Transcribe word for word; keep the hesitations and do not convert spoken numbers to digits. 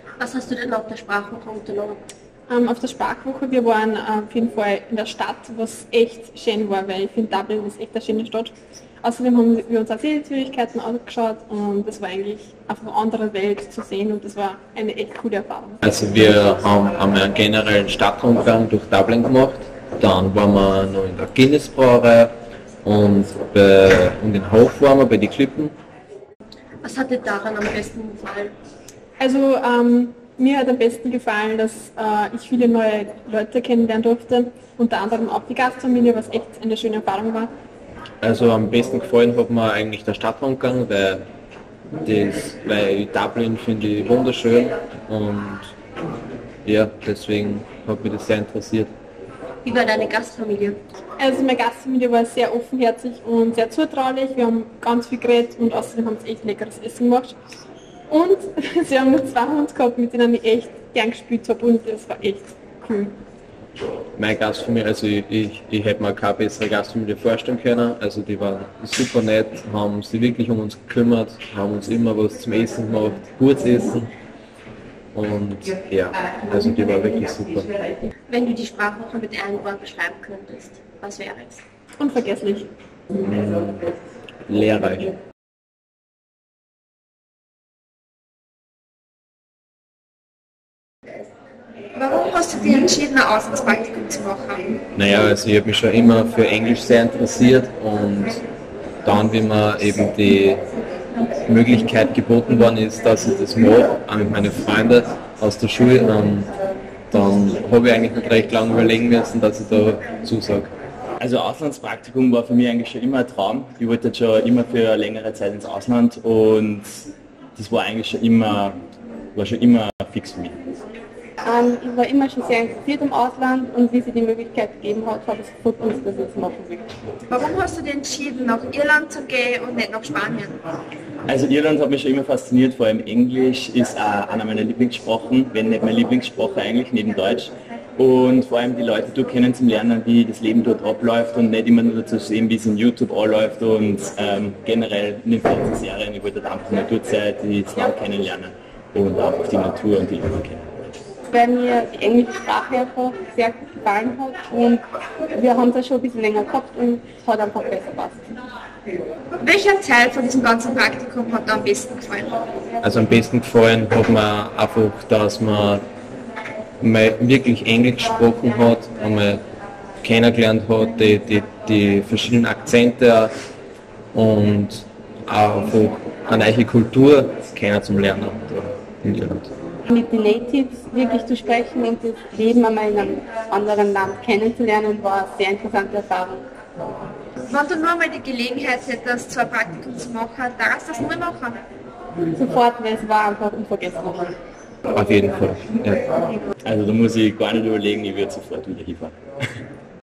Was hast du denn auf der Sprachwoche unternommen? Ähm, auf der Sprachwoche, wir waren äh, auf jeden Fall in der Stadt, was echt schön war, weil ich finde, Dublin ist echt eine schöne Stadt. Außerdem haben wir uns auch Sehenswürdigkeiten angeschaut und das war eigentlich einfach eine andere Welt zu sehen und das war eine echt coole Erfahrung. Also wir haben einmal einen generellen Stadtrundgang durch Dublin gemacht, dann waren wir noch in der Guinness Brauerei und, bei, und in Hof waren wir bei den Klippen. Was hat dir daran am besten gefallen? Also ähm, mir hat am besten gefallen, dass äh, ich viele neue Leute kennenlernen durfte, unter anderem auch die Gastfamilie, was echt eine schöne Erfahrung war. Also am besten gefallen hat mir eigentlich der Stadtrundgang, weil, das, weil Dublin finde ich wunderschön und ja, deswegen hat mich das sehr interessiert. Wie war deine Gastfamilie? Also meine Gastfamilie war sehr offenherzig und sehr zutraulich, wir haben ganz viel geredet und außerdem haben sie echt leckeres Essen gemacht. Und sie haben noch zwei Hunde gehabt, mit denen ich echt gern gespielt habe und das war echt cool. Meine Gastfamilie, also ich, ich, ich hätte mir keine bessere Gastfamilie vorstellen können. Also die waren super nett, haben sich wirklich um uns gekümmert, haben uns immer was zum Essen gemacht, gutes Essen. Und ja, also die war wirklich super. Wenn du die Sprachwoche mit einem Wort beschreiben könntest, was wäre es? Unvergesslich. Lehrreich. Warum hast du dich entschieden, ein Auslandspraktikum zu machen? Naja, also ich habe mich schon immer für Englisch sehr interessiert und dann, wie mir eben die Möglichkeit geboten worden ist, dass ich das mache, auch mit meinen Freunden aus der Schule, ähm, dann habe ich eigentlich nicht recht lange überlegen müssen, dass ich da zusage. Also Auslandspraktikum war für mich eigentlich schon immer ein Traum. Ich wollte jetzt schon immer für eine längere Zeit ins Ausland und das war eigentlich schon immer, war schon immer fix für mich. Ähm, ich war immer schon sehr interessiert im Ausland und wie sie die Möglichkeit gegeben hat, habe ich sofort gewusst, dass ich das machen will. Warum hast du dich entschieden, nach Irland zu gehen und nicht nach Spanien? Also Irland hat mich schon immer fasziniert, vor allem Englisch ist auch einer meiner Lieblingssprachen, wenn nicht meine Lieblingssprache eigentlich, neben Deutsch. Und vor allem die Leute dort kennenzulernen, wie das Leben dort abläuft und nicht immer nur zu sehen, wie es in YouTube anläuft und ähm, generell in den Fernsehserien. Ich wollte einfach nur dort sein, die das Land kennenlernen und einfach die Natur und die Leute kennen. Weil mir die englische Sprache einfach sehr gut gefallen hat und wir haben es ja schon ein bisschen länger gehabt und es hat einfach besser gepasst. Welcher Teil von diesem ganzen Praktikum hat dir am besten gefallen? Also am besten gefallen hat mir einfach, dass man mal wirklich Englisch gesprochen hat, einmal kennengelernt hat, die, die, die verschiedenen Akzente und auch einfach eine neue Kultur kennenzulernen in Irland. Mit den Natives wirklich zu sprechen und das Leben einmal in einem anderen Land kennenzulernen, war eine sehr interessante Erfahrung. Wenn du nur mal die Gelegenheit hättest, so ein Praktikum zu machen, darfst du das nur machen? Sofort, weil es war einfach unvergesslich. Auf jeden Fall. Ja. Also da muss ich gar nicht überlegen, ich würde sofort wieder hinfahren.